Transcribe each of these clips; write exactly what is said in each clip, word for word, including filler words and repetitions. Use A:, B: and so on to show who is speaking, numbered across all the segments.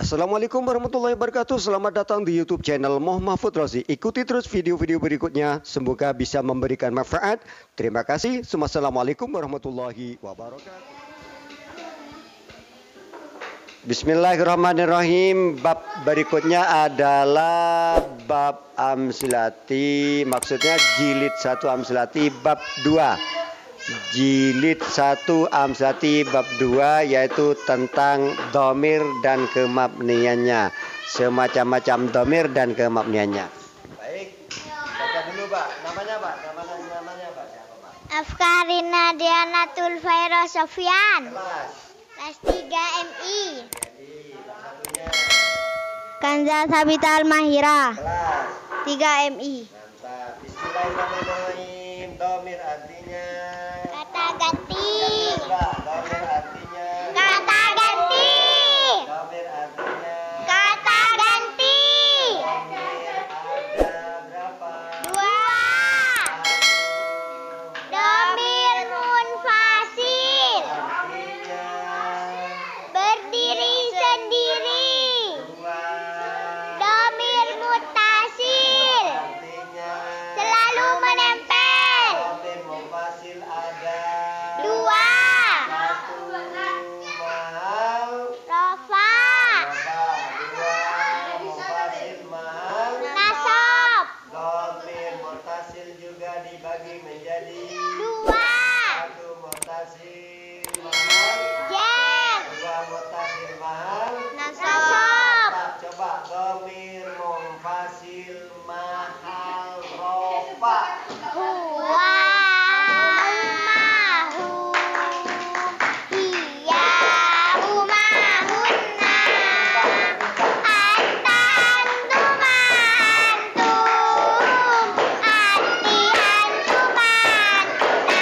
A: Assalamualaikum warahmatullahi wabarakatuh. Selamat datang di YouTube channel Muhammad Mahfud Rozi. Ikuti terus video-video berikutnya. Semoga bisa memberikan manfaat. Terima kasih. Assalamualaikum warahmatullahi wabarakatuh. Bismillahirrahmanirrahim. Bab berikutnya adalah bab Amsilati. Maksudnya jilid satu Amsilati bab dua. Jilid satu Amsilati bab dua, yaitu tentang dhamir dan kemabniannya, semacam-macam dhamir dan kemabniannya. Baik, baca dulu Pak. Namanya Pak, namanya namanya Pak siapa Pak?
B: Afkarina Dianatul Faira Sofyan.
A: Kelas.
B: Kelas tiga M I.
A: Jadi satunya.
B: Kanza Sabital Mahira.
A: Kelas
B: tiga M I.
A: mantap. Bismillahirrahmanirrahim. Dhamir artinya
B: Kata ganti.
A: Pak, dhamir artinya
B: Kata ganti.
A: dhamir artinya
B: Kata ganti.
A: dhamir ada berapa?
B: Dua. Dhamir munfasil.
A: Artinya
B: Berdiri sendiri.
A: dua.
B: Dhamir muttasil.
A: Artinya
B: Selalu menempel.
A: dhamir munfasil ada
B: Dua.
A: satu. Mahal
B: Rofa.
A: berapa? Dua. Munfasil mahal.
B: Nasab.
A: Dhamir muttasil juga dibagi menjadi
B: Dua.
A: satu muttasil mahal,
B: Jem.
A: dua muttasil mahal.
B: Nasab.
A: Tak, coba dhamir munfasil mahal rofa.
B: Huwa. Mahum. Hiya. Humahunna. Anta antuma antum. Anti antuma antuna.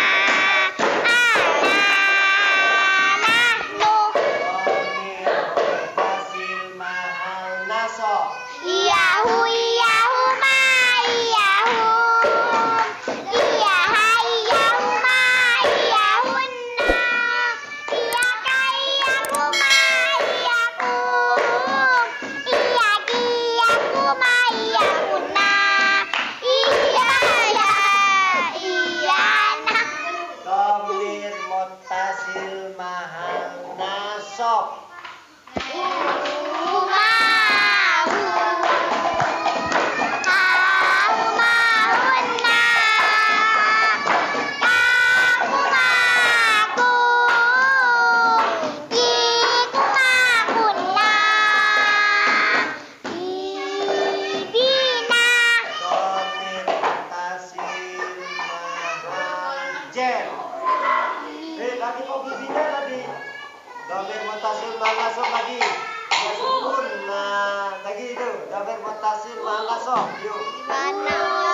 B: Ana nahnu.
A: Dhamir munfasil mahal nasab.
B: Iyahu iyahuma iyahum. Iyaha iyahuma iyahunna. Iyaka iyakuma iyakum. Iyaki iyakuma iyakunna. Iyaya iyana.
A: Dhamir muttasil mahal nasab. Dhamir muttasil mahal jem. Eh, lagi kok giginya tadi. Dhamir muttasil mahal nasab lagi. Ya sukun. Nah, lagi itu. Dhamir muttasil mahal nasab. Yuk.
B: Mana?